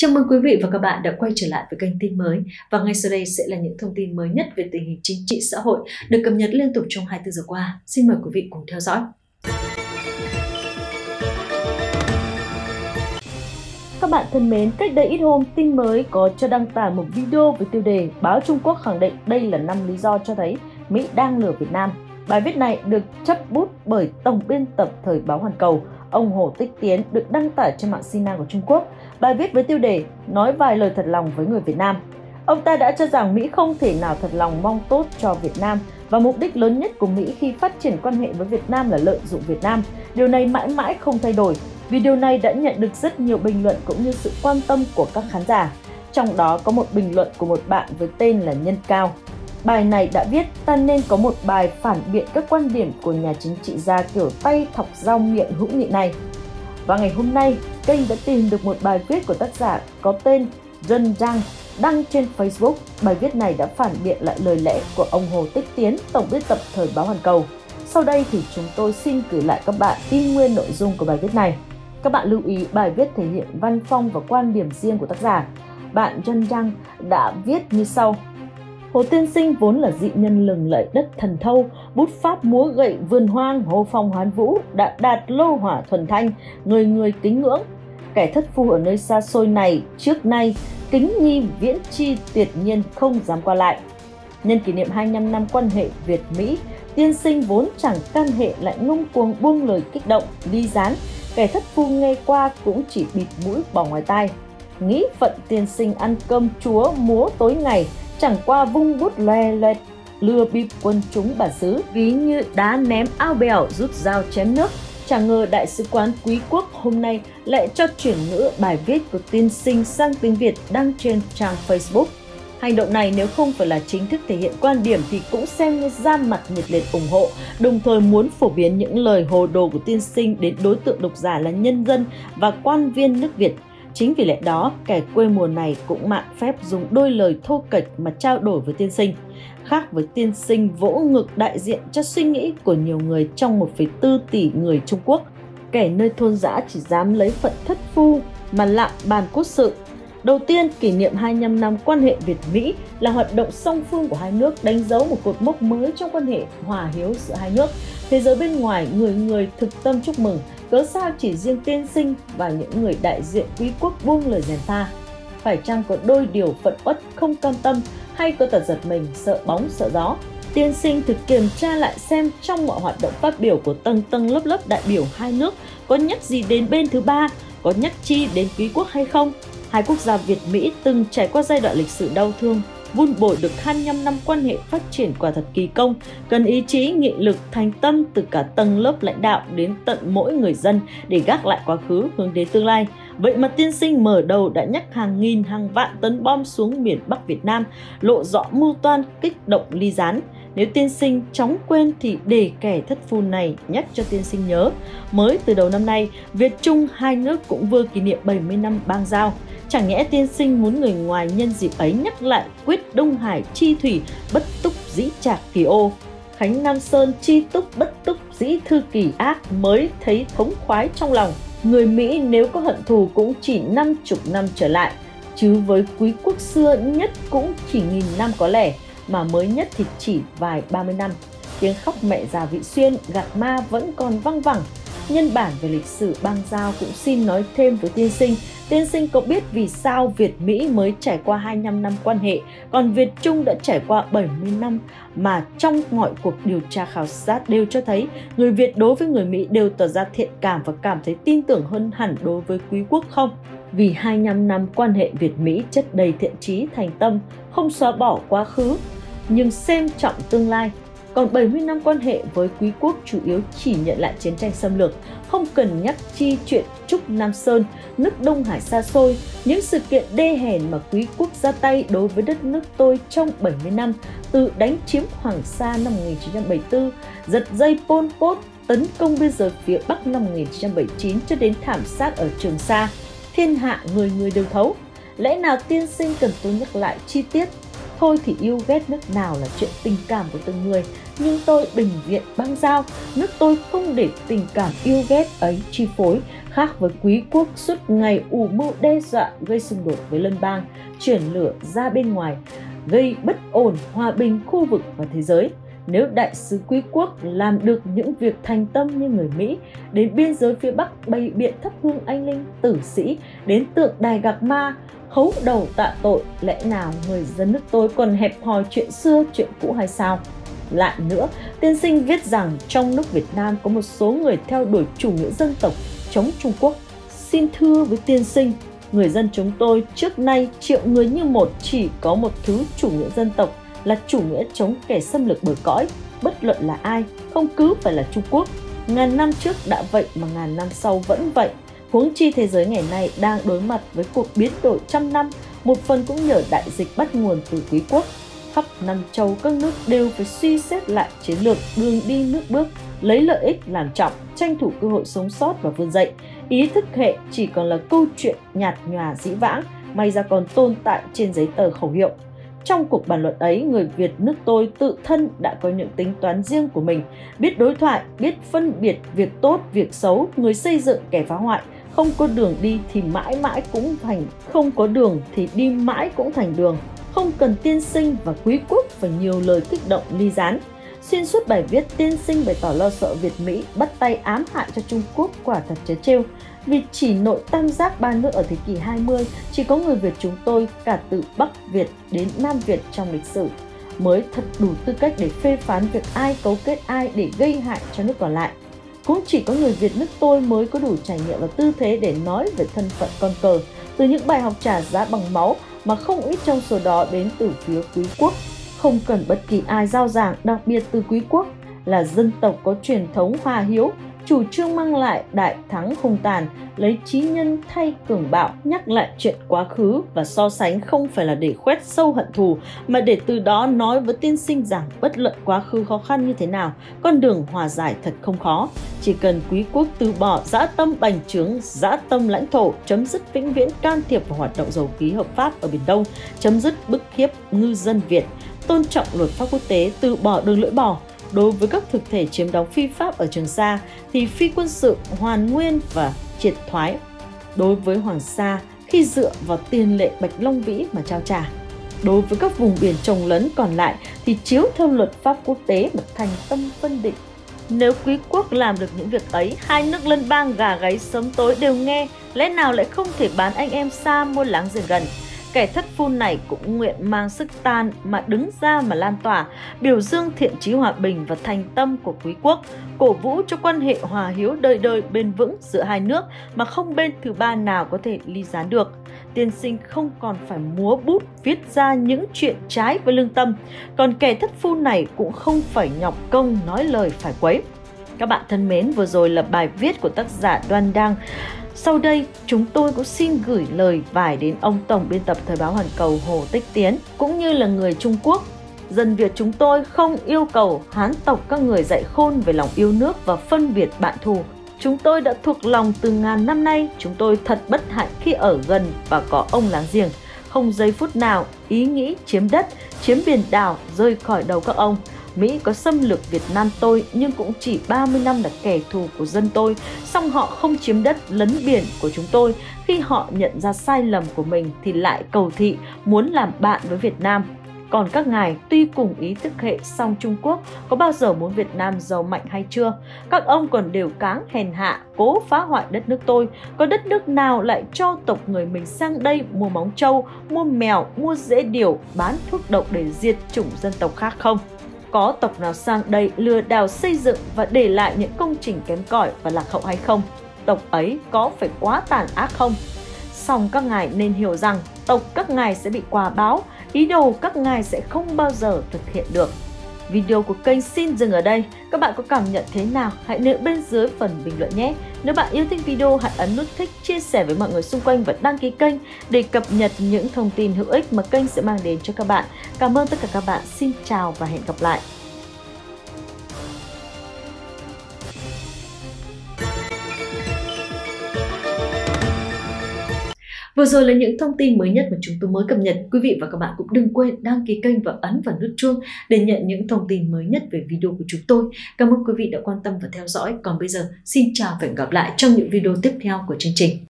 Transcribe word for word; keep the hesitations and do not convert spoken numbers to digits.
Chào mừng quý vị và các bạn đã quay trở lại với kênh tin mới. Và ngay sau đây sẽ là những thông tin mới nhất về tình hình chính trị xã hội được cập nhật liên tục trong hai mươi tư giờ qua. Xin mời quý vị cùng theo dõi. Các bạn thân mến, cách đây ít hôm, tin mới có cho đăng tải một video với tiêu đề báo Trung Quốc khẳng định đây là năm lý do cho thấy Mỹ đang lừa Việt Nam. Bài viết này được chấp bút bởi tổng biên tập Thời báo Hoàn Cầu, ông Hồ Tích Tiến, được đăng tải trên mạng Sina của Trung Quốc. Bài viết với tiêu đề nói vài lời thật lòng với người Việt Nam. Ông ta đã cho rằng Mỹ không thể nào thật lòng mong tốt cho Việt Nam và mục đích lớn nhất của Mỹ khi phát triển quan hệ với Việt Nam là lợi dụng Việt Nam. Điều này mãi mãi không thay đổi. Video này đã nhận được rất nhiều bình luận cũng như sự quan tâm của các khán giả. Trong đó có một bình luận của một bạn với tên là Nhân Cao. Bài này đã viết ta nên có một bài phản biện các quan điểm của nhà chính trị gia kiểu tay thọc rau miệng hữu nghị này. Và ngày hôm nay, kênh đã tìm được một bài viết của tác giả có tên Dân Giang đăng trên Facebook. Bài viết này đã phản biện lại lời lẽ của ông Hồ Tích Tiến, tổng biên tập Thời báo Hoàn Cầu. Sau đây thì chúng tôi xin gửi lại các bạn tin nguyên nội dung của bài viết này. Các bạn lưu ý bài viết thể hiện văn phong và quan điểm riêng của tác giả. Bạn Dân Giang đã viết như sau. Hồ tiên sinh vốn là dị nhân lừng lẫy đất thần thâu, bút pháp múa gậy vườn hoang, hô phong hoán vũ, đã đạt lô hỏa thuần thanh, người người kính ngưỡng. Kẻ thất phu ở nơi xa xôi này trước nay, kính nhi viễn chi tuyệt nhiên không dám qua lại. Nhân kỷ niệm hai mươi lăm năm quan hệ Việt-Mỹ, tiên sinh vốn chẳng can hệ lại ngông cuồng buông lời kích động, ly gián. Kẻ thất phu nghe qua cũng chỉ bịt mũi bỏ ngoài tai. Nghĩ phận tiên sinh ăn cơm chúa múa tối ngày, chẳng qua vung bút loè loẹt, lừa bịp quân chúng bản xứ, ví như đá ném ao bèo rút dao chém nước. Chẳng ngờ Đại sứ quán Quý Quốc hôm nay lại cho chuyển ngữ bài viết của tiên sinh sang tiếng Việt đăng trên trang Facebook. Hành động này nếu không phải là chính thức thể hiện quan điểm thì cũng xem như ra mặt nhiệt liệt ủng hộ, đồng thời muốn phổ biến những lời hồ đồ của tiên sinh đến đối tượng độc giả là nhân dân và quan viên nước Việt. Chính vì lẽ đó, kẻ quê mùa này cũng mạn phép dùng đôi lời thô kệch mà trao đổi với tiên sinh. Khác với tiên sinh vỗ ngực đại diện cho suy nghĩ của nhiều người trong một phẩy bốn tỷ người Trung Quốc, kẻ nơi thôn dã chỉ dám lấy phận thất phu mà lạm bàn quốc sự. Đầu tiên, kỷ niệm hai mươi lăm năm quan hệ Việt-Mỹ là hoạt động song phương của hai nước đánh dấu một cột mốc mới trong quan hệ hòa hiếu giữa hai nước. Thế giới bên ngoài người người thực tâm chúc mừng, cớ sao chỉ riêng tiên sinh và những người đại diện Quý Quốc buông lời gièm pha. Phải chăng có đôi điều phận uất không cam tâm hay có tật giật mình sợ bóng sợ gió? Tiên sinh thực kiểm tra lại xem trong mọi hoạt động phát biểu của tầng tầng lớp lớp đại biểu hai nước có nhắc gì đến bên thứ ba, có nhắc chi đến Quý Quốc hay không? Hai quốc gia Việt-Mỹ từng trải qua giai đoạn lịch sử đau thương, vun bồi được hai mươi lăm năm quan hệ phát triển quả thật kỳ công, cần ý chí, nghị lực, thành tâm từ cả tầng lớp lãnh đạo đến tận mỗi người dân để gác lại quá khứ hướng đến tương lai. Vậy mà tiên sinh mở đầu đã nhắc hàng nghìn hàng vạn tấn bom xuống miền Bắc Việt Nam, lộ rõ mưu toan kích động ly gián. Nếu tiên sinh chóng quên thì để kẻ thất phu này nhắc cho tiên sinh nhớ. Mới từ đầu năm nay, Việt Trung hai nước cũng vừa kỷ niệm bảy mươi năm bang giao. Chẳng nhẽ tiên sinh muốn người ngoài nhân dịp ấy nhắc lại quyết Đông Hải chi thủy bất túc dĩ trạc kỳ ô, Khánh Nam Sơn chi túc bất túc dĩ thư kỳ ác mới thấy thống khoái trong lòng. Người Mỹ nếu có hận thù cũng chỉ năm chục năm trở lại, chứ với Quý Quốc xưa nhất cũng chỉ nghìn năm có lẽ, mà mới nhất thì chỉ vài ba mươi năm. Tiếng khóc mẹ già Vị Xuyên gạt ma vẫn còn văng vẳng. Nhân bản về lịch sử bang giao cũng xin nói thêm với tiên sinh. Tiên sinh có biết vì sao Việt-Mỹ mới trải qua hai mươi lăm năm quan hệ, còn Việt-Trung đã trải qua bảy mươi năm, mà trong mọi cuộc điều tra khảo sát đều cho thấy người Việt đối với người Mỹ đều tỏ ra thiện cảm và cảm thấy tin tưởng hơn hẳn đối với Quý Quốc không? Vì hai mươi lăm năm quan hệ Việt-Mỹ chất đầy thiện chí, thành tâm, không xóa bỏ quá khứ, nhưng xem trọng tương lai. Còn bảy mươi năm quan hệ với Quý Quốc chủ yếu chỉ nhận lại chiến tranh xâm lược, không cần nhắc chi chuyện Trúc Nam Sơn, nước Đông Hải xa xôi, những sự kiện đê hèn mà Quý Quốc ra tay đối với đất nước tôi trong bảy mươi năm, từ đánh chiếm Hoàng Sa năm một nghìn chín trăm bảy mươi tư, giật dây Pol Pot, tấn công biên giới phía Bắc năm một nghìn chín trăm bảy mươi chín cho đến thảm sát ở Trường Sa, thiên hạ người người đều thấu. Lẽ nào tiên sinh cần tôi nhắc lại chi tiết? Thôi thì yêu ghét nước nào là chuyện tình cảm của từng người, nhưng tôi bình diện băng giao. Nước tôi không để tình cảm yêu ghét ấy chi phối, khác với quý quốc suốt ngày ủ mưu đe dọa gây xung đột với lân bang, chuyển lửa ra bên ngoài, gây bất ổn hòa bình khu vực và thế giới. Nếu đại sứ quý quốc làm được những việc thành tâm như người Mỹ, đến biên giới phía Bắc bày biện thắp hương anh linh tử sĩ, đến tượng đài Gạc Ma khấu đầu tạ tội, lẽ nào người dân nước tôi còn hẹp hòi chuyện xưa chuyện cũ hay sao? Lại nữa, tiên sinh viết rằng trong nước Việt Nam có một số người theo đuổi chủ nghĩa dân tộc chống Trung Quốc. Xin thưa với tiên sinh, người dân chúng tôi trước nay triệu người như một, chỉ có một thứ chủ nghĩa dân tộc là chủ nghĩa chống kẻ xâm lược bờ cõi, bất luận là ai, không cứ phải là Trung Quốc. Ngàn năm trước đã vậy mà ngàn năm sau vẫn vậy. Huống chi thế giới ngày nay đang đối mặt với cuộc biến đổi trăm năm, một phần cũng nhờ đại dịch bắt nguồn từ quý quốc. Khắp năm châu các nước đều phải suy xét lại chiến lược, đường đi nước bước, lấy lợi ích làm trọng, tranh thủ cơ hội sống sót và vươn dậy. Ý thức hệ chỉ còn là câu chuyện nhạt nhòa dĩ vãng, may ra còn tồn tại trên giấy tờ khẩu hiệu. Trong cuộc bàn luận ấy, người Việt nước tôi tự thân đã có những tính toán riêng của mình, biết đối thoại, biết phân biệt việc tốt, việc xấu, người xây dựng, kẻ phá hoại. Không có đường đi thì mãi mãi cũng thành, không có đường thì đi mãi cũng thành đường. Không cần tiên sinh và quý quốc phải nhiều lời kích động ly gián. Xuyên suốt bài viết, tiên sinh bày tỏ lo sợ Việt Mỹ bắt tay ám hại cho Trung Quốc, quả thật trớ trêu. Vì chỉ nội tam giác ba nước ở thế kỷ hai mươi, chỉ có người Việt chúng tôi cả từ Bắc Việt đến Nam Việt trong lịch sử mới thật đủ tư cách để phê phán việc ai cấu kết ai để gây hại cho nước còn lại. Cũng chỉ có người Việt nước tôi mới có đủ trải nghiệm và tư thế để nói về thân phận con cờ, từ những bài học trả giá bằng máu mà không ít trong số đó đến từ phía quý quốc. Không cần bất kỳ ai giao giảng, đặc biệt từ quý quốc, là dân tộc có truyền thống hòa hiếu, chủ trương mang lại đại thắng hung tàn, lấy trí nhân thay cường bạo, nhắc lại chuyện quá khứ và so sánh không phải là để khoét sâu hận thù, mà để từ đó nói với tiên sinh rằng bất luận quá khứ khó khăn như thế nào, con đường hòa giải thật không khó. Chỉ cần quý quốc từ bỏ dã tâm bành trướng, dã tâm lãnh thổ, chấm dứt vĩnh viễn can thiệp vào hoạt động dầu khí hợp pháp ở Biển Đông, chấm dứt bức hiếp ngư dân Việt, tôn trọng luật pháp quốc tế, từ bỏ đường lưỡi bò. Đối với các thực thể chiếm đóng phi pháp ở Trường Sa thì phi quân sự hoàn nguyên và triệt thoái. Đối với Hoàng Sa, khi dựa vào tiền lệ Bạch Long Vĩ mà trao trả. Đối với các vùng biển trồng lấn còn lại thì chiếu theo luật pháp quốc tế mà thành tâm phân định. Nếu quý quốc làm được những việc ấy, hai nước lân bang gà gáy sớm tối đều nghe, lẽ nào lại không thể bán anh em xa mua láng giềng gần. Kẻ thất phu này cũng nguyện mang sức tan mà đứng ra mà lan tỏa, biểu dương thiện chí hòa bình và thành tâm của quý quốc, cổ vũ cho quan hệ hòa hiếu đời đời bền vững giữa hai nước mà không bên thứ ba nào có thể ly gián được. Tiên sinh không còn phải múa bút viết ra những chuyện trái với lương tâm, còn kẻ thất phu này cũng không phải nhọc công nói lời phải quấy. Các bạn thân mến, vừa rồi là bài viết của tác giả Đoan Đăng. Sau đây, chúng tôi cũng xin gửi lời vải đến ông Tổng biên tập Thời báo Hoàn Cầu Hồ Tích Tiến, cũng như là người Trung Quốc. Dân Việt chúng tôi không yêu cầu Hán tộc các người dạy khôn về lòng yêu nước và phân biệt bạn thù. Chúng tôi đã thuộc lòng từ ngàn năm nay, chúng tôi thật bất hạnh khi ở gần và có ông láng giềng. Không giây phút nào ý nghĩ chiếm đất, chiếm biển đảo rơi khỏi đầu các ông. Mỹ có xâm lược Việt Nam tôi nhưng cũng chỉ ba mươi năm là kẻ thù của dân tôi, song họ không chiếm đất lấn biển của chúng tôi. Khi họ nhận ra sai lầm của mình thì lại cầu thị muốn làm bạn với Việt Nam. Còn các ngài tuy cùng ý thức hệ song Trung Quốc có bao giờ muốn Việt Nam giàu mạnh hay chưa? Các ông còn đều cáng hèn hạ, cố phá hoại đất nước tôi. Có đất nước nào lại cho tộc người mình sang đây mua móng trâu, mua mèo, mua rễ điều, bán thuốc độc để diệt chủng dân tộc khác không? Có tộc nào sang đây lừa đảo xây dựng và để lại những công trình kém cỏi và lạc hậu hay không? Tộc ấy có phải quá tàn ác không? Song các ngài nên hiểu rằng tộc các ngài sẽ bị quả báo, ý đồ các ngài sẽ không bao giờ thực hiện được. Video của kênh xin dừng ở đây. Các bạn có cảm nhận thế nào? Hãy để bên dưới phần bình luận nhé. Nếu bạn yêu thích video, hãy ấn nút thích, chia sẻ với mọi người xung quanh và đăng ký kênh để cập nhật những thông tin hữu ích mà kênh sẽ mang đến cho các bạn. Cảm ơn tất cả các bạn. Xin chào và hẹn gặp lại. Vừa rồi là những thông tin mới nhất mà chúng tôi mới cập nhật. Quý vị và các bạn cũng đừng quên đăng ký kênh và ấn vào nút chuông để nhận những thông tin mới nhất về video của chúng tôi. Cảm ơn quý vị đã quan tâm và theo dõi. Còn bây giờ, xin chào và hẹn gặp lại trong những video tiếp theo của chương trình.